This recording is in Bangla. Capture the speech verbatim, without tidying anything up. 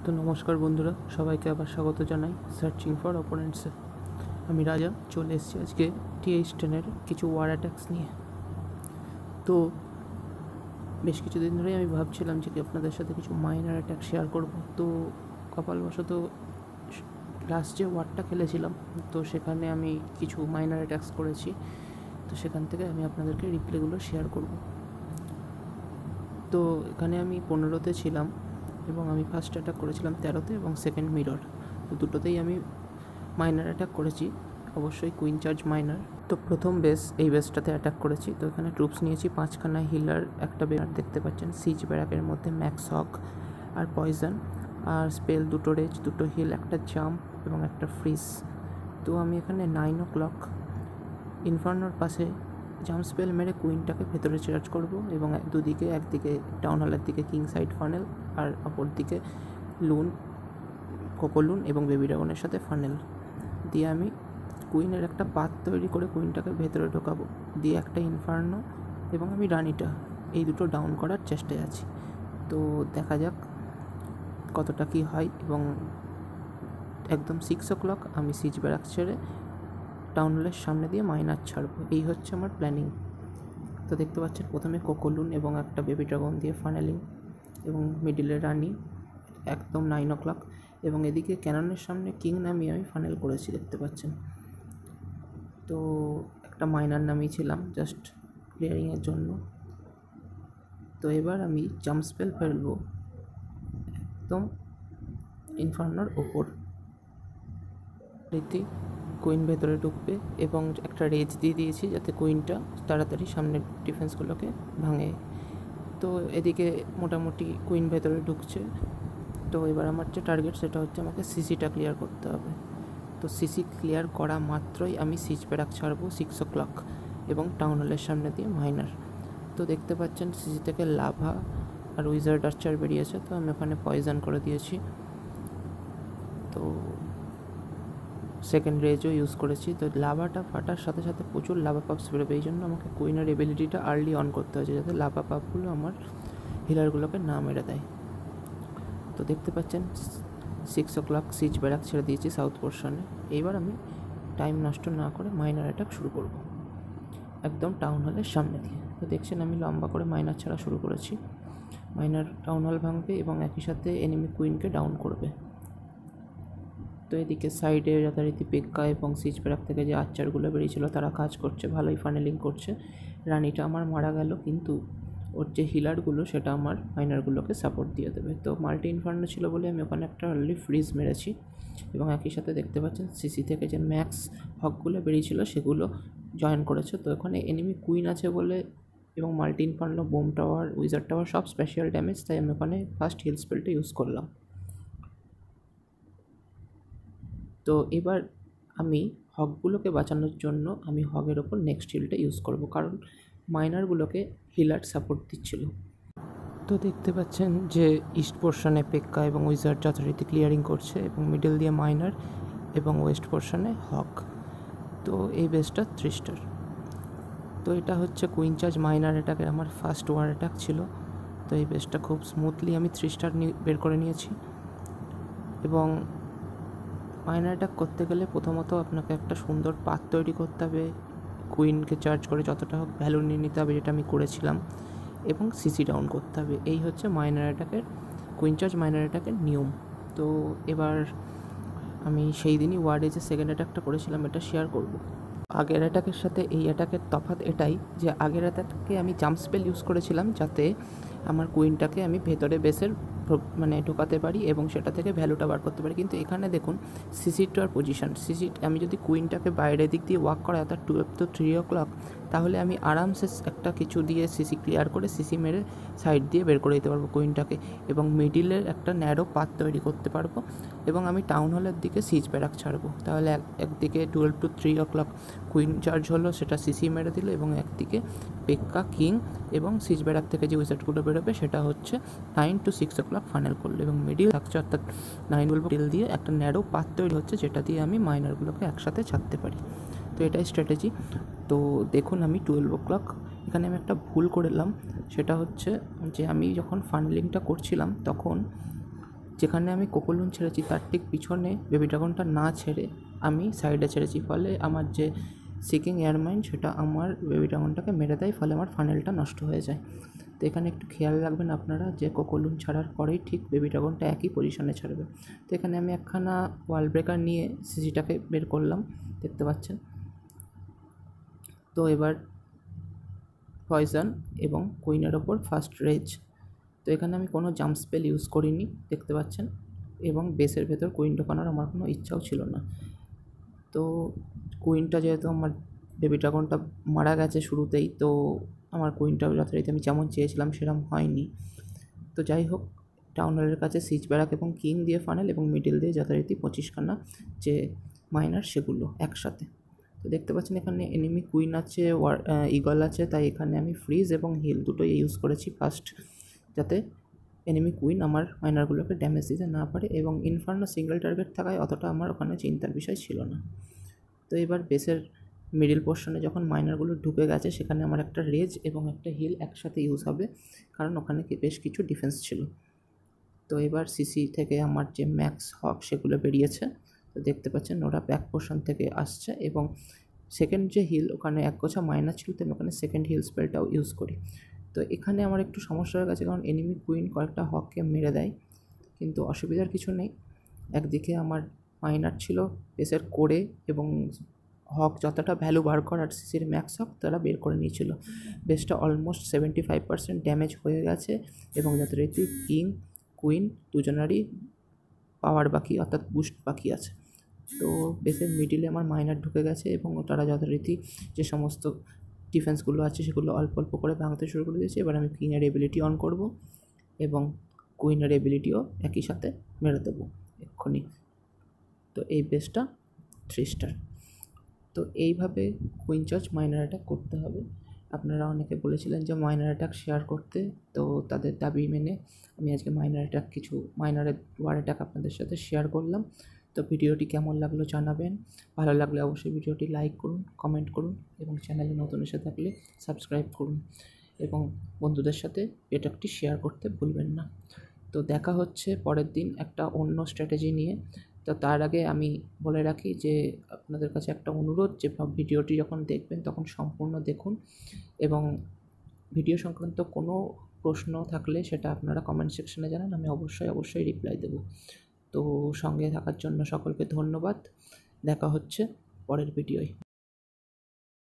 তো নমস্কার বন্ধুরা, সবাইকে আবার স্বাগত জানাই সার্চিং ফর অপোনেন্টসে। আমি রাজা চলে এসেছি আজকে টি এইচ টেনের কিছু ওয়ার অ্যাটাক্স নিয়ে। তো বেশ কিছুদিন ধরেই আমি ভাবছিলাম যে কি আপনাদের সাথে কিছু মাইনার অ্যাটাক শেয়ার করব। তো কপালবশত লাস্ট যে ওয়ারটা খেলেছিলাম তো সেখানে আমি কিছু মাইনার অ্যাটাক্স করেছি, তো সেখান থেকে আমি আপনাদেরকে রিপ্লেগুলো শেয়ার করব। তো এখানে আমি পনেরোতে ছিলাম এবং আমি ফার্স্ট অ্যাটাক করেছিলাম তেরোতে এবং সেকেন্ড মিরর, তো দুটোতেই আমি মাইনার অ্যাটাক করেছি, অবশ্যই কুইন চার্জ মাইনার। তো প্রথম বেস এই বেসটাতে অ্যাটাক করেছি। তো এখানে ট্রুপস নিয়েছি পাঁচখানা, হিলার একটা বেয়ার দেখতে পাচ্ছেন, সিজ ব্যারাকের মধ্যে ম্যাক্স হক আর পয়জন, আর স্পেল দুটো রেজ, দুটো হিল, একটা জাম্প এবং একটা ফ্রিজ। তো আমি এখানে নাইন ও ক্লক ইনফার্নোর পাশে জাম্প স্পেল মেরে কুইনটাকে ভেতরে চার্জ করব এবং দুদিকে, একদিকে টাউন হলের দিকে কিং সাইড ফানেল আর অপর দিকে লুন, কোকোলুন এবং বেবি ড্রাগনের সাথে ফানেল দিয়ে আমি কুইনের একটা পাত তৈরি করে কুইনটাকে ভেতরে ঢোকাবো, দিয়ে একটা ইনফার্নো এবং আমি রানিটা, এই দুটো ডাউন করার চেষ্টায় আছি। তো দেখা যাক কতটা কী হয়। এবং একদম সিক্স ও ক্লক আমি সিজ ব্যারাক ছেড়ে টাউন হলের সামনে দিয়ে মাইনার ছাড়বো, এই হচ্ছে আমার প্ল্যানিং। তো দেখতে পাচ্ছেন প্রথমে কোকোলুন এবং একটা বেবি ড্রাগন দিয়ে ফানেলিং এবং মিডিলে রানি একদম নাইন ও ক্লক, এবং এদিকে ক্যাননের সামনে কিং নামিয়ে আমি ফানেল করেছি দেখতে পাচ্ছেন। তো একটা মাইনার নামিয়েছিলাম জাস্ট ক্লিয়ারিংয়ের জন্য। তো এবার আমি জাম্প স্পেল ফেলবো একদম ইনফার্নোর ওপর, রীতি কুইন ভেতরে ঢুকবে এবং একটা রেজ দিয়ে দিয়েছি যাতে কুইনটা তাড়াতাড়ি সামনের ডিফেন্সগুলোকে ভাঙে। তো এদিকে মোটামুটি কুইন ভেতরে ঢুকছে। তো এবার আমার যে টার্গেট সেটা হচ্ছে আমাকে সিসিটা ক্লিয়ার করতে হবে। তো সিসি ক্লিয়ার করা মাত্রই আমি সিজ ব্যারাক ছাড়বো সিক্স ও ক্লক এবং টাউন হলের সামনে দিয়ে মাইনার। তো দেখতে পাচ্ছেন সিসি থেকে লাভা আর উইজার্ড আর্চার বেরিয়েছে, তো আমি ওখানে পয়জন করে দিয়েছি। তো সেকেন্ড রেজও ইউজ করেছি। তো লাভাটা ফাটার সাথে সাথে প্রচুর লাভা পাপস বেরোবে, এই জন্য আমাকে কুইনের এবিলিটিটা আর্লি অন করতে হয়েছে যাতে লাভা পাপগুলো আমার হিলারগুলোকে না মেরে দেয়। তো দেখতে পাচ্ছেন six o'clock siege barrack ছেড়ে দিয়েছি সাউথ পোর্শনে। এইবার আমি টাইম নষ্ট না করে মাইনার অ্যাটাক শুরু করব একদম টাউন হলের সামনে দিয়ে। তো দেখছেন আমি লম্বা করে মাইনার ছাড়া শুরু করেছি। মাইনার টাউন হল ভাঙবে এবং একই সাথে এনিমি কুইনকে ডাউন করবে। তো এদিকে সাইডে যথারীতি পেক্কা এবং সিজ ব্যারাক থেকে যে আর্চারগুলো বেরিয়েছিল তারা কাজ করছে, ভালোই ফানেলিং করছে। রানিটা আমার মারা গেল, কিন্তু ওর যে হিলারগুলো সেটা আমার মাইনারগুলোকে সাপোর্ট দিয়ে দেবে। তো মাল্টি ইনফার্নো ছিল বলে আমি ওখানে একটা অলরেডি ফ্রিজ মেরেছি এবং একই সাথে দেখতে পাচ্ছেন সিসি থেকে যে ম্যাক্স হকগুলো বেরিয়েছিল সেগুলো জয়েন করেছে। তো ওখানে এনিমি কুইন আছে বলে এবং multi inferno, bomb tower, wizard tower সব স্পেশাল ড্যামেজ, তাই আমি ওখানে ফার্স্ট হিল স্পেলটা ইউজ করলাম। তো এবার আমি হকগুলোকে বাঁচানোর জন্য আমি হগের ওপর নেক্সট হিলটা ইউজ করব, কারণ মাইনারগুলোকে হিলার সাপোর্ট দিচ্ছিল। তো দেখতে পাচ্ছেন যে ইস্ট পোর্শনে পেক্কা এবং উইজার্ড যথারীতি ক্লিয়ারিং করছে এবং মিডল দিয়ে মাইনার এবং ওয়েস্ট পোর্শনে হক। তো এই বেসটা থ্রি স্টার। তো এটা হচ্ছে কুইন চার্জ মাইনার অ্যাটাকের আমার ফার্স্ট ওয়ার অ্যাটাক ছিল। তো এই বেসটা খুব স্মুথলি আমি থ্রি স্টার বের করে নিয়েছি। এবং মাইনার অ্যাটাক করতে গেলে প্রথমত আপনাকে একটা সুন্দর পাথ তৈরি করতে হবে, কুইনকে চার্জ করে যতটা হোক ভ্যালু নিয়ে নিতে হবে, যেটা আমি করেছিলাম, এবং সিসি ডাউন করতে হবে। এই হচ্ছে মাইনার অ্যাটাকের, কুইন চার্জ মাইনার অ্যাটাকের নিয়ম। তো এবার আমি সেই দিনই ওয়ার্ডে যে সেকেন্ড অ্যাটাকটা করেছিলাম এটা শেয়ার করব। আগের অ্যাটাকের সাথে এই অ্যাটাকের তফাৎ এটাই যে আগের অ্যাটাকে আমি জাম্প স্পেল ইউজ করেছিলাম যাতে আমার কুইনটাকে আমি ভেতরে বেসের মানে ঢোকাতে পারি এবং সেটা থেকে ভ্যালুটা বার করতে পারি। কিন্তু এখানে দেখুন সিসিটার পজিশন, সিসি আমি যদি কুইনটাকে বাইরের দিক দিয়ে ওয়াক করা অর্থাৎ twelve two three o'clock, তাহলে আমি আরামসে একটা কিছু দিয়ে সিসি ক্লিয়ার করে সিসি মেরে সাইড দিয়ে বের করে দিতে পারবো কুইনটাকে এবং মিডিলের একটা ন্যারো পাথ তৈরি করতে পারবো এবং আমি টাউন হলের দিকে সিজ ব্যারাক ছাড়বো। তাহলে এক একদিকে twelve two three o'clock queen charge হলো, সেটা সিসি মেরে দিল, এবং একদিকে পেক্কা, কিং এবং সিজ ব্যারাক থেকে যে উইজার্ডগুলো বেরোবে সেটা হচ্ছে nine to six o'clock final করলো এবং মিডিল থাকছে অর্থাৎ নাইন বলবো টেল দিয়ে একটা ন্যারো পাথ তৈরি হচ্ছে যেটা দিয়ে আমি মাইনারগুলোকে একসাথে ছাড়তে পারি। তো এটাই স্ট্র্যাটেজি। তো দেখুন আমি টুয়েলভ ও ক্লক এখানে আমি একটা ভুল করলাম, সেটা হচ্ছে যে আমি যখন ফানেলিংটা করছিলাম তখন যেখানে আমি কোকোলুন ছেড়েছি তার ঠিক পিছনে বেবি ড্রাগনটা না ছেড়ে আমি সাইডে ছেড়েছি, ফলে আমার যে সিকিং এয়ারমাইন সেটা আমার বেবি ড্রাগনটাকে মেরে দেয়, ফলে আমার ফানেলটা নষ্ট হয়ে যায়। তো এখানে একটু খেয়াল রাখবেন আপনারা যে কোকোলুন ছাড়ার পরেই ঠিক বেবি ড্রাগনটা একই পজিশনে ছাড়বে। তো এখানে আমি একখানা ওয়াল ব্রেকার নিয়ে সিসিটাকে বের করলাম, দেখতে পাচ্ছেন। তো এবার পয়জন এবং কুইনের ওপর ফার্স্ট রেজ। তো এখানে আমি কোনো জাম্প স্পেল ইউজ করিনি, দেখতে পাচ্ছেন, এবং বেসের ভেতর কুইন ঢোকানোর আমার কোনো ইচ্ছাও ছিল না। তো কুইনটা যেহেতু আমার বেবি ড্রাগনটা মারা গেছে শুরুতেই, তো আমার কুইনটা যথারীতি আমি যেমন চেয়েছিলাম সেরকম হয়নি। তো যাই হোক, টাউন হলের কাছে সিজ ব্যারাক এবং কিং দিয়ে ফানেল এবং মিডিল দিয়ে যথারীতি পঁচিশখানা যে মাইনার সেগুলো একসাথে। তো দেখতে পাচ্ছেন এখানে এনিমি কুইন আছে, ওয়ার ইগল আছে, তাই এখানে আমি ফ্রিজ এবং হিল দুটোই ইউজ করেছি ফার্স্ট, যাতে এনিমি কুইন আমার মাইনারগুলোকে ড্যামেজ দিতে না পারে, এবং ইনফার্নো সিঙ্গেল টার্গেট থাকায় অতটা আমার ওখানে চিন্তার বিষয় ছিল না। তো এবার বেসের মিডিল পোর্শনে যখন মাইনারগুলো ঢুকে গেছে, সেখানে আমার একটা রেজ এবং একটা হিল একসাথে ইউজ হবে, কারণ ওখানে বেশ কিছু ডিফেন্স ছিল। তো এবার সিসি থেকে আমার যে ম্যাক্স হক সেগুলো বেরিয়েছে, তো দেখতে পাচ্ছেন ওরা ব্যাক পোর্শন থেকে আসছে, এবং সেকেন্ড যে হিল ওখানে এক গোছা মাইনার ছিল, তো আমি ওখানে সেকেন্ড হিল স্পেলটাও ইউজ করি। তো এখানে আমার একটু সমস্যা হয়ে গেছে, কারণ এনিমি কুইন কয়েকটা হককে মেরে দেয়, কিন্তু অসুবিধার কিছু নেই। একদিকে আমার মাইনার ছিল বেসের কোরে, এবং হক যতটা ভ্যালু বার করার সিসির ম্যাক্স হক তারা বের করে নিয়েছিল। বেসটা almost seventy five percent damage হয়ে গেছে, এবং যথারীতি কিং কুইন দুজনারই পাওয়ার বাকি, অর্থাৎ বুস্ট বাকি আছে। তো বেসের মিডিলে আমার মাইনার ঢুকে গেছে, এবং তারা যথারীতি যে সমস্ত ডিফেন্সগুলো আছে সেগুলো অল্প অল্প করে ভাঙতে শুরু করে দিয়েছে। এবার আমি কিংয়ের এবিলিটি অন করব, এবং কুইনের এবিলিটিও একই সাথে মেরে দেবো এক্ষুনি। তো এই বেসটা থ্রি স্টার। তো এইভাবে কুইন চার্জ মাইনার অ্যাটাক করতে হবে। আপনারা অনেকে বলেছিলেন যে মাইনার অ্যাটাক শেয়ার করতে, তো তাদের দাবি মেনে আমি আজকে মাইনার অ্যাটাক কিছু মাইনারের ওয়ার অ্যাটাক আপনাদের সাথে শেয়ার করলাম। তো ভিডিওটি কেমন লাগলো জানাবেন, ভালো লাগলে অবশ্যই ভিডিওটি লাইক করুন, কমেন্ট করুন, এবং চ্যানেলে নতুন এসে থাকলে সাবস্ক্রাইব করুন, এবং বন্ধুদের সাথে অ্যাটাকটি শেয়ার করতে ভুলবেন না। তো দেখা হচ্ছে পরের দিন একটা অন্য স্ট্র্যাটেজি নিয়ে। তো তার আগে আমি বলে রাখি যে আপনাদের কাছে একটা অনুরোধ, যে ভিডিওটি যখন দেখবেন তখন সম্পূর্ণ দেখুন, এবং ভিডিও সংক্রান্ত কোনো প্রশ্ন থাকলে সেটা আপনারা কমেন্ট সেকশনে জানান, আমি অবশ্যই অবশ্যই রিপ্লাই দেব। তো সঙ্গে থাকার জন্য সকলকে ধন্যবাদ। দেখা হচ্ছে পরের ভিডিওয়।